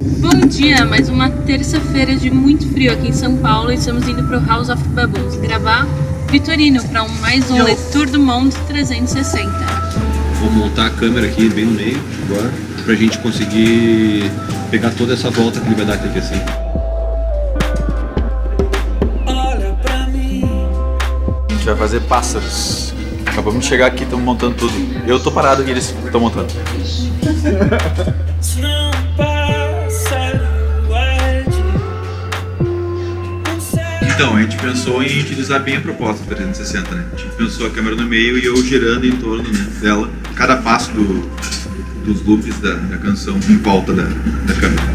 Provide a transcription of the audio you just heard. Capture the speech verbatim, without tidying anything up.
Bom dia, mais uma terça-feira de muito frio aqui em São Paulo e estamos indo para o House of Bubbles gravar Vitorino para um, mais um Le Tour du Monde trezentos e sessenta. Vou montar a câmera aqui bem no meio agora, pra gente conseguir pegar toda essa volta que ele vai dar aqui assim. A gente vai fazer pássaros. Acabamos de chegar aqui, estamos montando tudo. Eu tô parado aqui, eles estão montando. Então, a gente pensou em utilizar bem a proposta trezentos e sessenta, né? A gente pensou a câmera no meio e eu girando em torno, né, dela, cada passo do, dos loops da, da canção em volta da, da câmera.